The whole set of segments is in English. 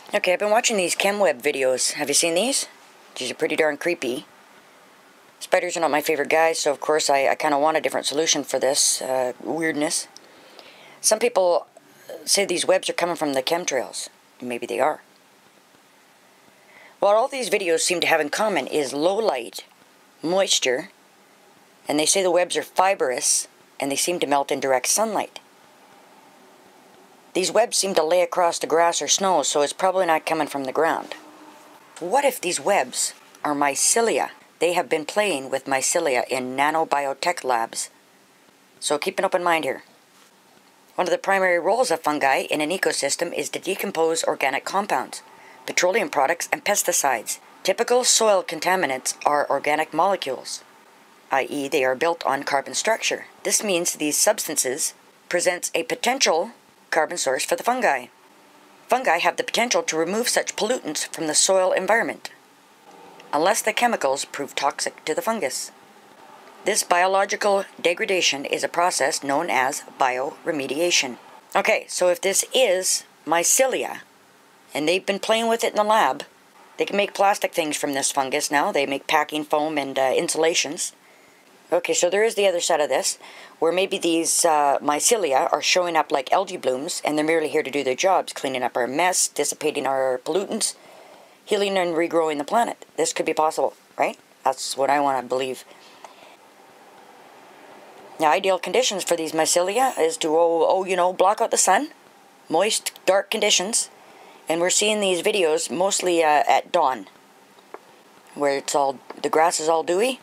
Okay, I've been watching these ChemWeb videos. Have you seen these? These are pretty darn creepy. Spiders are not my favorite guys, so of course I kind of want a different solution for this weirdness. Some people say these webs are coming from the chemtrails. Maybe they are. What all these videos seem to have in common is low light, moisture, and they say the webs are fibrous and they seem to melt in direct sunlight. These webs seem to lay across the grass or snow, so it's probably not coming from the ground. What if these webs are mycelia? They have been playing with mycelia in nanobiotech labs. So keep an open mind here. One of the primary roles of fungi in an ecosystem is to decompose organic compounds, petroleum products, and pesticides. Typical soil contaminants are organic molecules, i.e. they are built on carbon structure. This means these substances presents a potential carbon source for the fungi. Fungi have the potential to remove such pollutants from the soil environment, unless the chemicals prove toxic to the fungus. This biological degradation is a process known as bioremediation. Okay, so if this is mycelia, and they've been playing with it in the lab, they can make plastic things from this fungus now. They make packing foam and insulations. Okay, so there is the other side of this, where maybe these mycelia are showing up like algae blooms, and they're merely here to do their jobs, cleaning up our mess, dissipating our pollutants, healing and regrowing the planet. This could be possible, right? That's what I want to believe. Now, ideal conditions for these mycelia is to, block out the sun, moist, dark conditions, and we're seeing these videos mostly at dawn, where the grass is all dewy.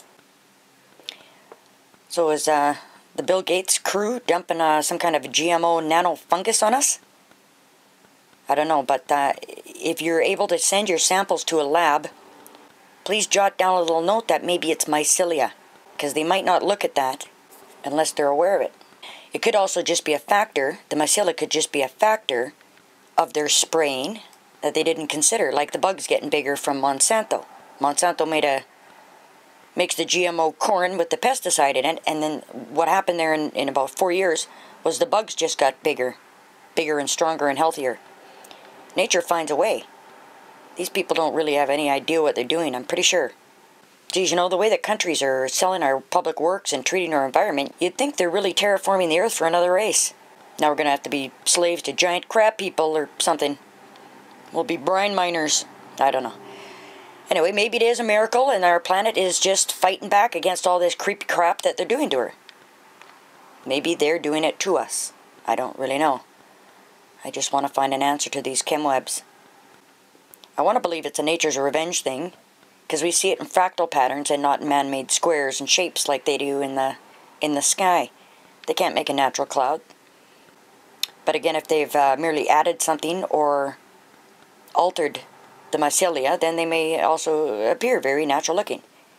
So is the Bill Gates crew dumping some kind of GMO nano fungus on us? I don't know, but if you're able to send your samples to a lab, please jot down a little note that maybe it's mycelia, because they might not look at that unless they're aware of it. It could also just be a factor, the mycelia could just be a factor of their spraying that they didn't consider, like the bugs getting bigger from Monsanto. Monsanto makes the GMO corn with the pesticide in it, and then what happened there in about 4 years was the bugs just got bigger and stronger and healthier. Nature finds a way. These people don't really have any idea what they're doing, I'm pretty sure. Geez, the way that countries are selling our public works and treating our environment, you'd think they're really terraforming the earth for another race. Now we're going to have to be slaves to giant crab people or something. We'll be brine miners. I don't know. Anyway, maybe it is a miracle and our planet is just fighting back against all this creepy crap that they're doing to her. Maybe they're doing it to us. I don't really know. I just want to find an answer to these chemwebs. I want to believe it's a nature's revenge thing, because we see it in fractal patterns and not in man-made squares and shapes like they do in the sky. They can't make a natural cloud. But again, if they've merely added something or altered the mycelia, then they may also appear very natural looking.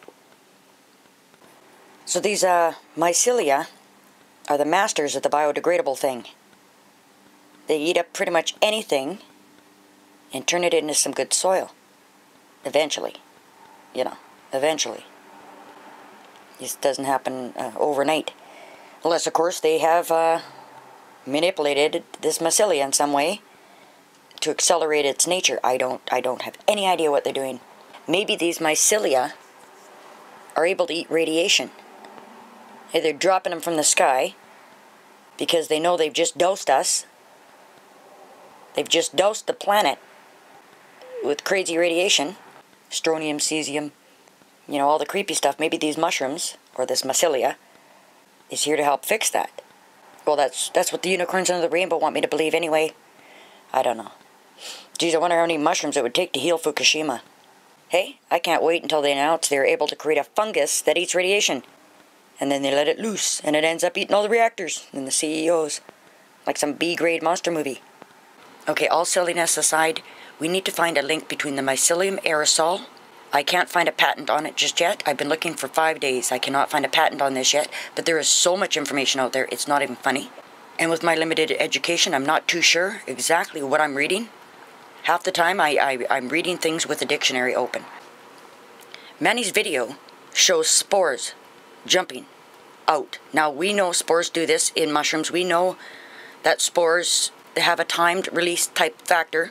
So these mycelia are the masters of the biodegradable thing. They eat up pretty much anything and turn it into some good soil. Eventually. Eventually. This doesn't happen overnight. Unless, of course, they have manipulated this mycelia in some way to accelerate its nature. I don't have any idea what they're doing. Maybe these mycelia are able to eat radiation. They're dropping them from the sky because they know they've just dosed us. They've just dosed the planet with crazy radiation. Strontium, cesium, all the creepy stuff. Maybe these mushrooms, or this mycelia, is here to help fix that. Well, that's what the unicorns under the rainbow want me to believe anyway. I don't know. Geez, I wonder how many mushrooms it would take to heal Fukushima. Hey, I can't wait until they announce they're able to create a fungus that eats radiation. And then they let it loose, and it ends up eating all the reactors and the CEOs. Like some B-grade monster movie. Okay, all silliness aside, we need to find a link between the mycelium aerosol. I can't find a patent on it just yet. I've been looking for 5 days. I cannot find a patent on this yet, but there is so much information out there, it's not even funny. And with my limited education, I'm not too sure exactly what I'm reading. Half the time, I'm reading things with a dictionary open. Manny's video shows spores jumping out. Now, we know spores do this in mushrooms. We know that spores, they have a timed release type factor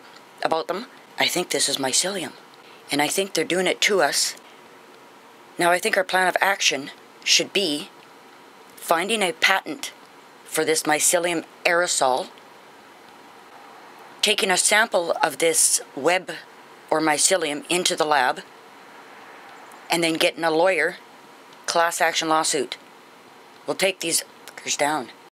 about them. I think this is mycelium, and I think they're doing it to us. Now I think our plan of action should be finding a patent for this mycelium aerosol, taking a sample of this web or mycelium into the lab, and then getting a lawyer, class action lawsuit. We'll take these fuckers down.